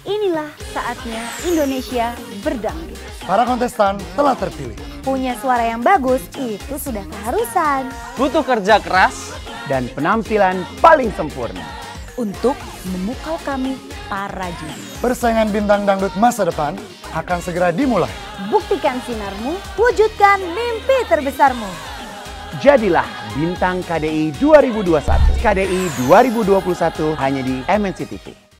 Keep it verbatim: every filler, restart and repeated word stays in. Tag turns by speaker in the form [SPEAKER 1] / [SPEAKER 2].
[SPEAKER 1] Inilah saatnya Indonesia berdangdut.
[SPEAKER 2] Para kontestan telah terpilih.
[SPEAKER 1] Punya suara yang bagus itu sudah keharusan.
[SPEAKER 3] Butuh kerja keras dan penampilan paling sempurna
[SPEAKER 1] Untuk memukau kami para juri.
[SPEAKER 2] Persaingan bintang dangdut masa depan akan segera dimulai.
[SPEAKER 1] Buktikan sinarmu, wujudkan mimpi terbesarmu.
[SPEAKER 3] Jadilah bintang K D I dua ribu dua puluh satu. K D I dua ribu dua puluh satu hanya di M N C T V.